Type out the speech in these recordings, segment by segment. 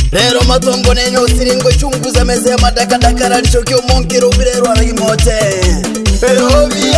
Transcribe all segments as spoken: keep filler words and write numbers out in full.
Rero matongo nenyo siringo chunguza meze ya madaka dakara lichokio monki robi rero aragimote. Robi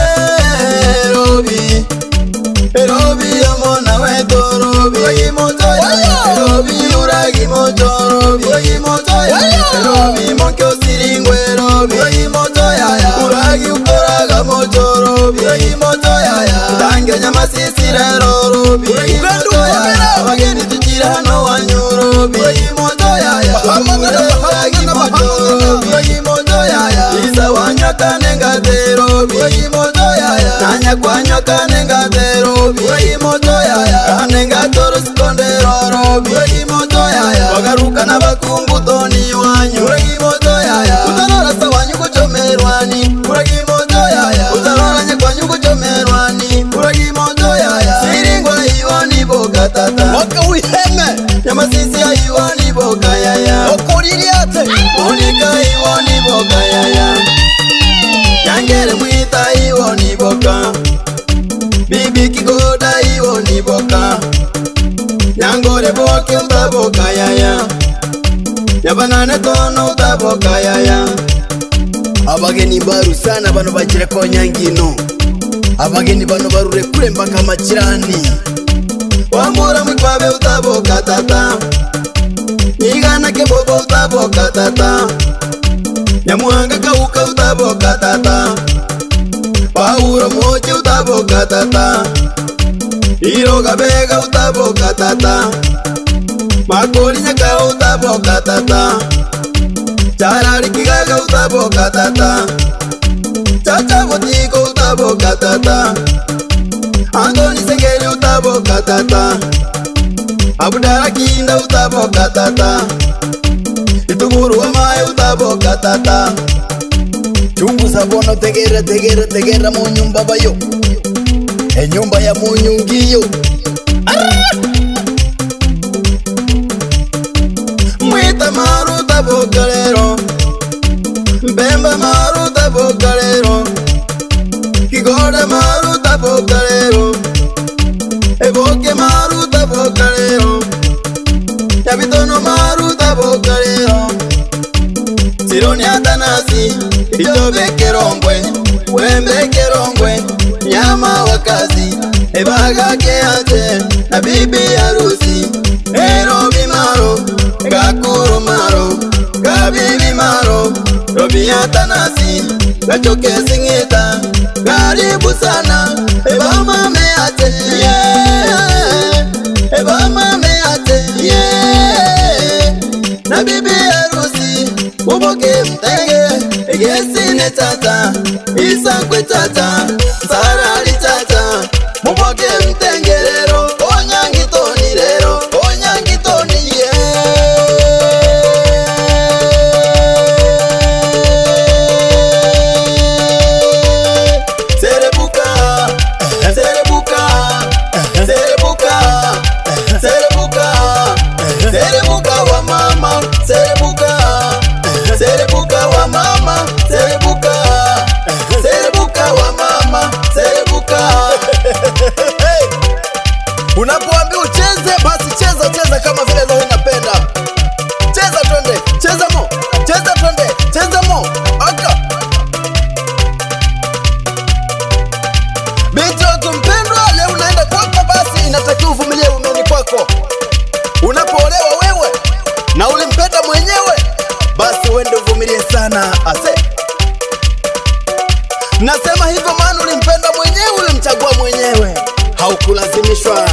robi Robi amona weto robi Uragimoto ya Robi uragimoto robi Uragimoto ya Robi monki osiringwe robi Uragimoto ya Uragi ukoraga moto robi Uragimoto ya Tange nyama sisi rero robi Uragimoto ya Abageni tuchira hano wanyu robi Uragimoto ya Uragimoto robi Uragimoto ya Isa wanyaka nengate robi Uragimoto ya Tanya kwanyaka nengate robi Uragimoto ya Anengatoro skondero robi Uragimoto ya Wagaruka na bakungu toni wanyu Uragimoto ya Utarora sa wanyu kuchomerwani Uragimoto ya Utarora nye kwanyu kuchomerwani Uragimoto ya Siringwa iwani boga tata Waka wiheme Nyama sisi ya iwani boga ya Okuririate Unika iwani boga ya Yangere mwita iwani boga Bibi kigoda iwani boga Nyangore boke utaboga ya Yabanane tono utaboga ya Abageni baru sana bano bajire ko nyangino Abageni bano barure kure mpaka machirani Wamura mkwabe utaboga tata Nigana kebobo utaboga tata Nyamuanga kauka utaboga tata Pauro mochi utaboga tata Iroga bega utaboga tata Makoli nyaka utaboga tata Charari kigaga utaboga tata Chacha botiko utaboga tata Antoni sengeri utaboga tata Abudara kinda utaboga tata Ituguru wa mae utaboga tata Chungu sabono tegera tegera tegera munyumba bayo E nyumba ya munyungiyo Mwita maru utaboga lero Mbemba maru utaboga lero Kigode maru utaboga lero Eboke maru utaboga lero Yabitono maru utaboga lero Sironi atanasi Itobe kerongwe Wembe kerongwe Nyama wakazi Ebaga keate Na bibi harusi Erobi maro Gakuru maro Gabibi maro Robi atanasi Gachoke singita Karibu sana Eba mame ate Yeah Eba mame ate Yeah Na bibi harusi Uboke mtenge Egesine tata Isa kwe tata Sarali tata Uboke mtenge lero Onyangi toni lero Onyangi toni yeah Serebuka Serebuka Serebuka Serebuka Serebuka wa mama Serebuka Serebuka wa mama Serebuka Serebuka wa mama Serebuka Unapoambi ucheze basi cheza cheza kama vile roho inapenda Cheza twende cheza mo Cheza twende cheza mo Aka Binti wako mpendwa leo unaenda kwako basi inatakiwa uvumilie umeni kwako Unapoolewa wewe na ulimpenda mwenyewe basi uende uvumilie sana ase Nasema hivyo maana ulimpenda mwenyewe ulimchagua mwenyewe Haukulazimishwa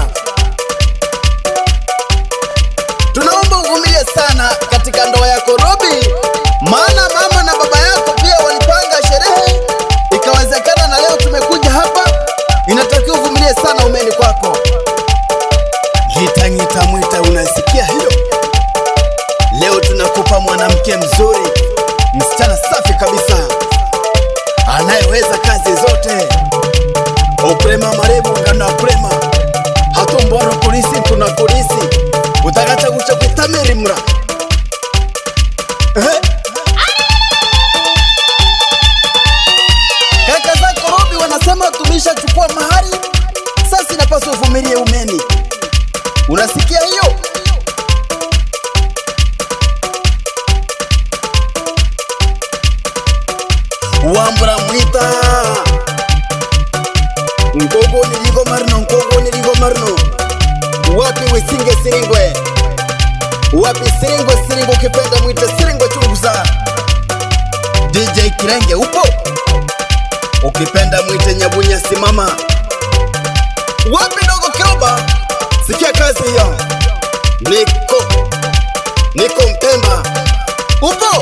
Tunaomba uvumilie sana katika ndoa yako Robi Maana mama na baba yako pia walipanga sherehe Ikawezekana na leo tumekuja hapa Inatakiwa uvumilie sana umeni kwako Gita ngita mwita unasikia hiyo Leo tunakupa mwanamke mzuri Msichana safi kabisa Anayeweza kazi zote Uprema marebu ngana uprema Hatumboro kulisi kuna kulisi Utagacha kucha kutamiri mra eh? Kaka zako Robi wanasema tumisha chukua mahari Sasa inapaswa uvumilie umeni Unasikia hiyo? Marno. Wapi Wisinge Siringwe? Wapi Siringwe Siringwe ukipenda mwite Siringwe chunguza. D J Kirenge upo? Ukipenda mwite Nyabunya simama. Wapi Dogo Kiroba? Sikia kazi hiyo. Niko Niko Mpemba upo?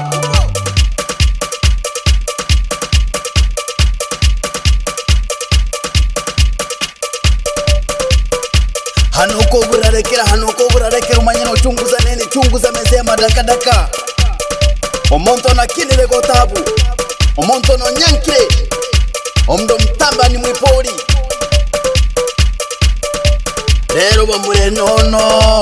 Hano uko gurarekera, hano uko gurarekera umanyana uchunguza nini, chunguza mezea madaka daka. Omonto na kinile gotabu, omonto no nyankire, omdo mtamba ni mwipori. Rero bamure nono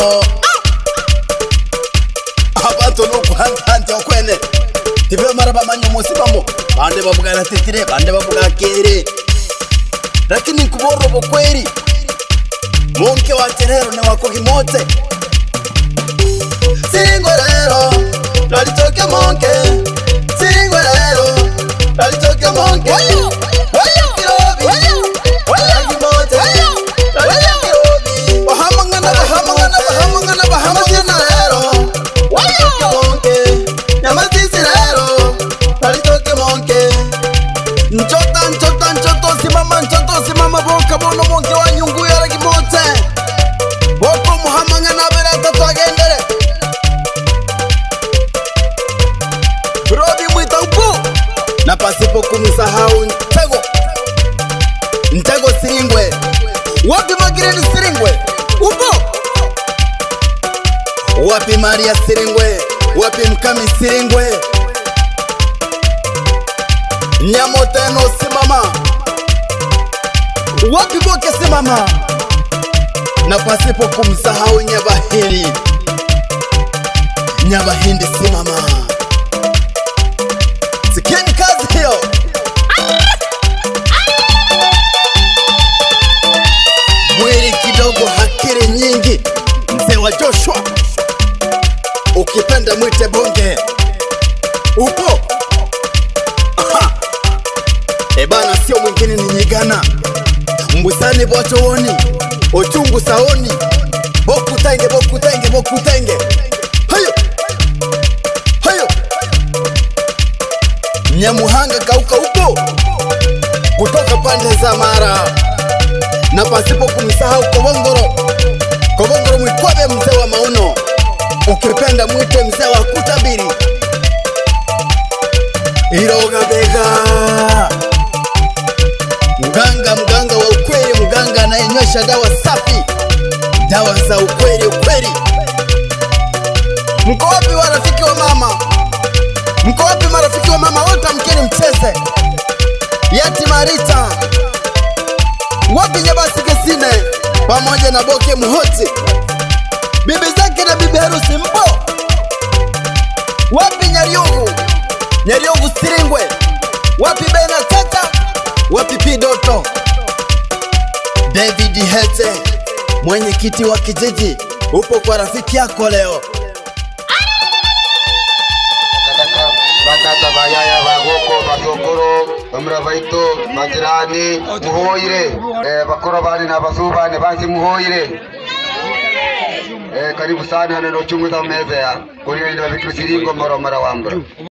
abato no kuhantanti okwene tibe maraba manyo musibamo bande bavuga na titire bande bavuga kere lakini nkuboro bokweri monke wa terero ne wako kimote Siringwe rero nalitoke monke Siringwe rero nalitoke monke wayo wayo kirobi wayo wayo kimote wayo wayo kirobi bahamangana bahamangana bahamangana bahamangana rero wayo monke nyamazisi rero nalitoke monke nchota nchota nchoto simama nchoto simama boka bono monke wa nyungu ya kimote boko muhamangana berata twagendere Robi mwita upo na pasipo kumsahau Ntego Ntego Siringwe. Wapi Magireni Siringwe upo? Wapi Maria Siringwe? Wapi Mkami Siringwe? Nyamoteno simama. Wapi Boke simama. Na pasipo kumsahau Nyabahiri Nyabahindi simama. Sikieni kazi hiyo. Mwili kidogo hakiri nyingi, mzee wa Joshua. Ukipenda mwite Bonge upo? Aha. Ebana sio mwingine ni Nyigana Mbusani Bwachowoni Ochungu Saoni Boku tenge boku tenge boku tenge. Hayo Hayo Nyamuhanga Kauka upo? Kutoka pande za Mara. Na pasipo kumsahau Kobongoro Kobongoro Mwikwabe mzee wa Mauno. Ukipenda mwite mzee wa Kutabiri Iroga Bega. Mganga mganga wa ukweli, mganga anayenywesha dawa safi, dawa za ukweli ukweli. Mko wapi warafiki wa mama? Mko wapi marafiki wa mama wote mkeni mcheze? Yati Marita. Wapi Nyabasi Kesine pamoja na Boke Muhoti? Bibi zake na bibi harusi mpo? Wapi Nyariungu? Nyariungu Siringwe. Wapi Bena Tata? Wapi Pidoto? David Hete, mwenye kiti wa kijiji, upo kwa rafiki yako leo. Bakata bayaya bagoko basokoro bamra baito majirani muhoire eh bakora bani na basubani banzi muhoire eh karibu sana na chunguza meza ya kuri ndio vitu siringo mara mara wambra.